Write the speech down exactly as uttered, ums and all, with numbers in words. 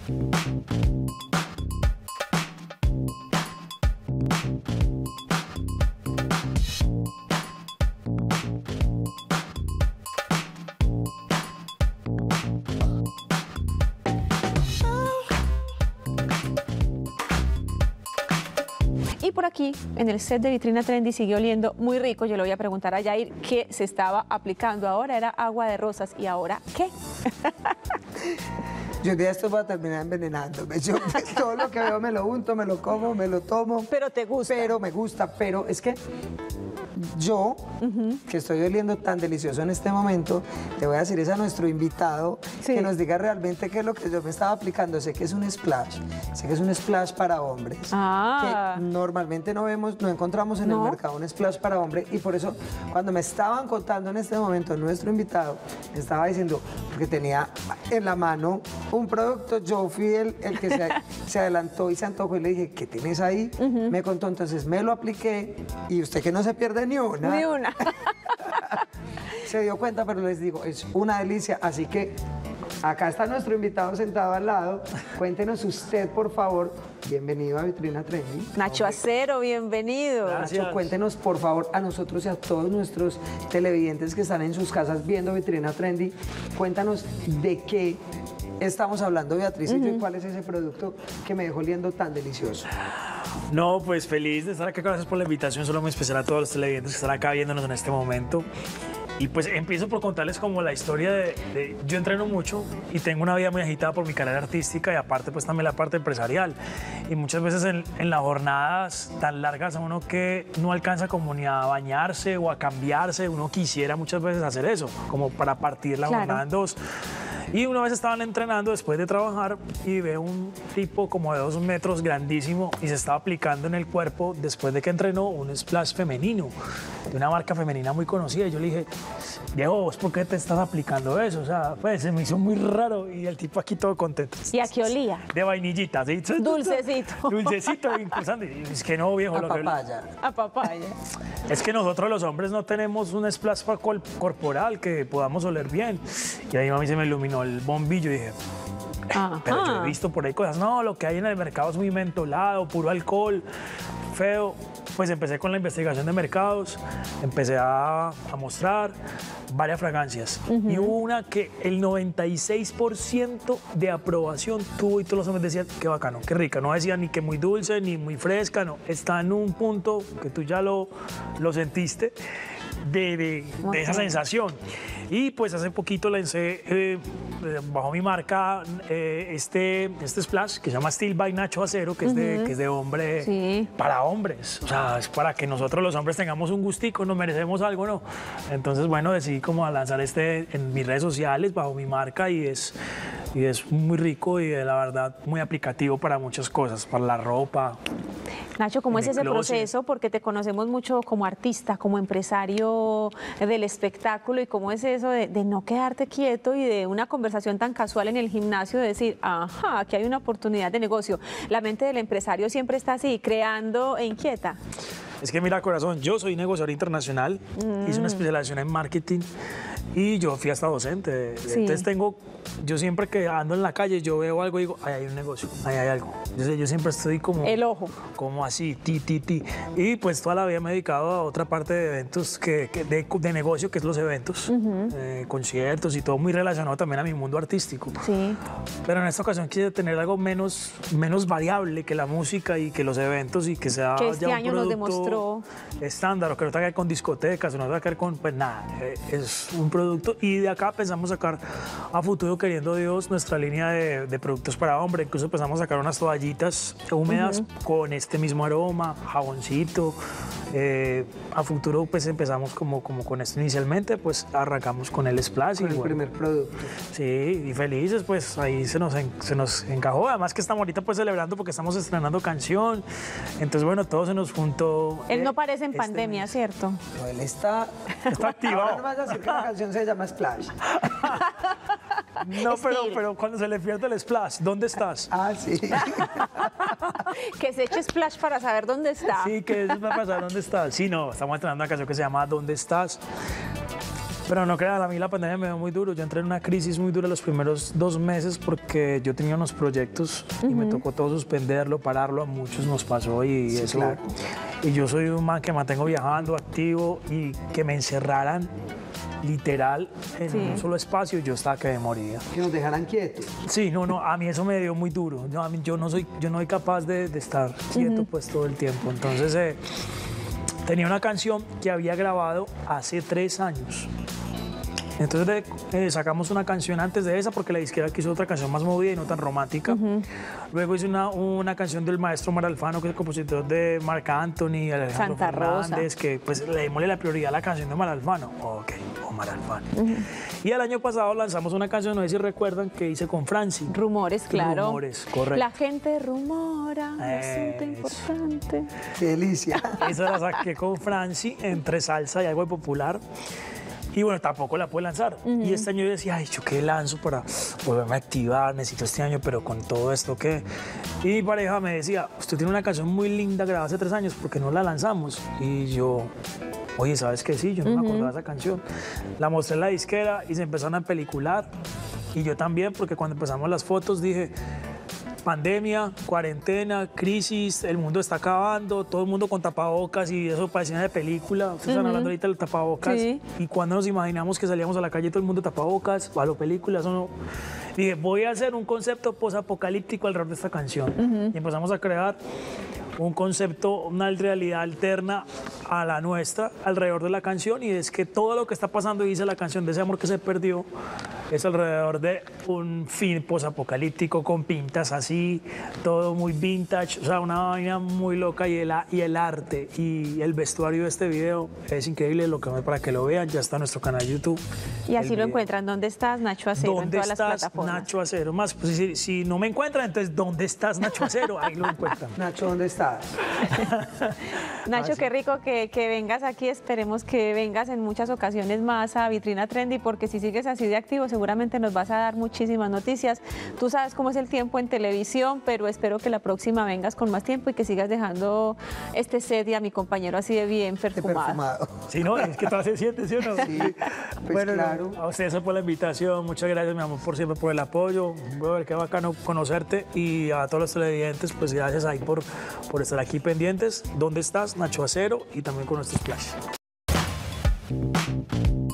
Y por aquí, en el set de Vitrina Trendy, sigue oliendo muy rico. Yo le voy a preguntar a Yair qué se estaba aplicando. Ahora era agua de rosas, ¿y ahora qué? Yo un día esto va a terminar envenenándome. Yo todo lo que veo me lo unto, me lo como, me lo tomo. Pero te gusta. Pero me gusta, pero es que yo, uh-huh. que estoy oliendo tan delicioso en este momento, le voy a decir es a nuestro invitado sí. que nos diga realmente qué es lo que yo me estaba aplicando. Sé que es un splash, sé que es un splash para hombres, ah. que normalmente no vemos, no encontramos en ¿No? el mercado un splash para hombre, y por eso cuando me estaban contando en este momento nuestro invitado, me estaba diciendo, porque tenía en la mano un producto, yo fui el, el que se, se adelantó y se antojó y le dije, ¿qué tienes ahí? Uh-huh. Me contó, entonces me lo apliqué y usted que no se pierde ni una. Ni una. Se dio cuenta, pero les digo, es una delicia, así que acá está nuestro invitado sentado al lado. Cuéntenos usted, por favor. Bienvenido a Vitrina Trendy. Nacho Acero, bienvenido. Gracias. Nacho, cuéntenos, por favor, a nosotros y a todos nuestros televidentes que están en sus casas viendo Vitrina Trendy, cuéntanos de qué estamos hablando, Beatriz, uh-huh. y yo, y cuál es ese producto que me dejó oliendo tan delicioso. No, pues feliz de estar acá, gracias por la invitación, solo muy especial a todos los televidentes que están acá viéndonos en este momento. Y pues empiezo por contarles como la historia de, de... Yo entreno mucho y tengo una vida muy agitada por mi carrera artística y aparte pues también la parte empresarial. Y muchas veces en, en las jornadas tan largas a uno que no alcanza como ni a bañarse o a cambiarse, uno quisiera muchas veces hacer eso, como para partir la claro. jornada en dos. Y una vez estaban entrenando después de trabajar y veo un tipo como de dos metros grandísimo y se estaba aplicando en el cuerpo después de que entrenó un splash femenino de una marca femenina muy conocida. Y yo le dije, Diego, ¿vos por qué te estás aplicando eso? O sea, pues se me hizo muy raro y el tipo aquí todo contento. ¿Y a qué olía? De vainillita, ¿sí? Dulcecito. Dulcecito, impulsante. Y es que no, viejo. A lo papaya. Que... A papaya. Es que nosotros los hombres no tenemos un splash corporal que podamos oler bien. Y ahí a mí se me iluminó el bombillo y dije, Ajá. pero yo he visto por ahí cosas, no, lo que hay en el mercado es muy mentolado, puro alcohol, feo. Pues empecé con la investigación de mercados, empecé a, a mostrar varias fragancias. Uh-huh. Y hubo una que el noventa y seis por ciento de aprobación tuvo y todos los hombres decían, qué bacano, qué rica. No decían ni que muy dulce, ni muy fresca, no. Está en un punto que tú ya lo, lo sentiste de, de, de esa sensación. Y pues hace poquito lancé eh, bajo mi marca eh, este, este splash que se llama Steel by Nacho Acero, que, uh-huh. es, de, que es de hombre sí. para hombres. O sea, es para que nosotros los hombres tengamos un gustico, nos merecemos algo, ¿no? Entonces, bueno, decidí como a lanzar este en mis redes sociales bajo mi marca y es, y es muy rico y la verdad muy aplicativo para muchas cosas, para la ropa. Nacho, ¿cómo es ese proceso? Porque te conocemos mucho como artista, como empresario del espectáculo, y cómo es eso de, de no quedarte quieto y de una conversación tan casual en el gimnasio de decir, ajá, aquí hay una oportunidad de negocio. La mente del empresario siempre está así, creando e inquieta. Es que mira, corazón, yo soy negociador internacional, mm. hice una especialización en marketing y yo fui hasta docente. Sí. Entonces tengo, yo siempre que ando en la calle, yo veo algo y digo, ahí hay un negocio, ahí hay algo. Yo, yo siempre estoy como... El ojo. Como así, ti, ti, ti. Y pues toda la vida me he dedicado a otra parte de eventos, que, que de, de negocio, que es los eventos, uh-huh. eh, conciertos y todo muy relacionado también a mi mundo artístico. Sí. Pero en esta ocasión quise tener algo menos, menos variable que la música y que los eventos y que sea que este ya un año nos demostró estándar, o que no tenga que ver con discotecas, o no tenga que ver con, pues nada, eh, es un producto. Y de acá pensamos sacar a futuro, queriendo Dios, nuestra línea de, de productos para hombre. Incluso empezamos a sacar unas toallitas húmedas uh-huh. con este mismo aroma, jaboncito. Eh, a futuro pues empezamos como, como con esto inicialmente, pues arrancamos con el splash. Con y, el bueno, primer producto. Sí, y felices, pues ahí se nos, en, se nos encajó. Además que estamos ahorita pues celebrando porque estamos estrenando canción. Entonces bueno, todo se nos juntó. Él no parece en este pandemia, mes. ¿cierto? No, él está... Está activado. Ahora no vas a decir que la canción se llama Splash. No, pero, pero cuando se le pierde el splash, ¿dónde estás? Ah, sí. Que se eche splash para saber dónde está. Sí, que eso me pasa, ¿dónde estás? Sí, no, estamos estrenando una canción que se llama ¿Dónde estás? Pero no crean, a mí la pandemia me dio muy duro. Yo entré en una crisis muy dura los primeros dos meses porque yo tenía unos proyectos y uh-huh. me tocó todo suspenderlo, pararlo. A muchos nos pasó y sí, eso. Claro. Y yo soy un man que mantengo viajando, activo, y que me encerraran literal en sí. un solo espacio, yo estaba que me moría. Que nos dejaran quietos. Sí, no, no, a mí eso me dio muy duro. No, a mí, yo no soy, yo no soy capaz de, de estar quieto uh-huh. pues todo el tiempo. Entonces eh, tenía una canción que había grabado hace tres años. Entonces eh, sacamos una canción antes de esa porque la disquera quiso otra canción más movida y no tan romántica. Uh-huh. Luego hice una, una canción del maestro Omar Alfano, que es el compositor de Marc Anthony, Alejandro Santa Fernández, Rosa. Que pues le dimos la prioridad a la canción de Omar Alfano. Ok, Omar Alfano. Uh-huh. Y el año pasado lanzamos una canción, no sé si recuerdan, que hice con Franci. Rumores, claro. Rumores, correcto. La gente rumora, asunto importante. Qué delicia. Esa la saqué con Franci, entre salsa y algo de popular. Y bueno, tampoco la pude lanzar. Uh-huh. Y este año yo decía, ay, ¿yo qué lanzo para volverme a activar? Necesito este año, pero con todo esto, ¿qué? Y mi pareja me decía, usted tiene una canción muy linda grabada hace tres años, ¿por qué no la lanzamos? Y yo, oye, ¿sabes qué? Sí, yo no uh-huh. me acordaba de esa canción. La mostré en la disquera y se empezaron a pelicular. Y yo también, porque cuando empezamos las fotos dije, pandemia, cuarentena, crisis, el mundo está acabando, todo el mundo con tapabocas y eso parecía de película. Ustedes uh-huh. están hablando ahorita del tapabocas. Sí. Y cuando nos imaginamos que salíamos a la calle todo el mundo tapabocas, o a lo películas o no. Dije, voy a hacer un concepto posapocalíptico alrededor de esta canción. Uh-huh. Y empezamos a crear un concepto, una realidad alterna a la nuestra alrededor de la canción, y es que todo lo que está pasando, y dice la canción, de ese amor que se perdió, es alrededor de un fin posapocalíptico con pintas así, todo muy vintage, o sea, una vaina muy loca, y el, y el arte y el vestuario de este video es increíble, lo que para que lo vean, ya está en nuestro canal de YouTube. Y así lo video. Encuentran, ¿dónde estás, Nacho Acero? ¿Dónde en todas estás, las plataformas. Nacho Acero? Más, pues, si, si no me encuentran, entonces, ¿dónde estás, Nacho Acero? Ahí lo encuentran. Nacho, ¿dónde estás? Nacho, ah, sí. Qué rico que, que vengas aquí, esperemos que vengas en muchas ocasiones más a Vitrina Trendy, porque si sigues así de activo seguramente nos vas a dar muchísimas noticias. Tú sabes cómo es el tiempo en televisión, pero espero que la próxima vengas con más tiempo y que sigas dejando este set y a mi compañero así de bien perfumado. perfumado. Sí, no, es que todo se siente, ¿sí o no? Sí, pues bueno, claro. A ustedes por la invitación, muchas gracias, mi amor, por siempre por el apoyo. Voy a ver qué bacano conocerte, y a todos los televidentes, pues gracias ahí por, por estar aquí pendientes. ¿Dónde estás, Nacho Acero? Y también con nuestros flashes.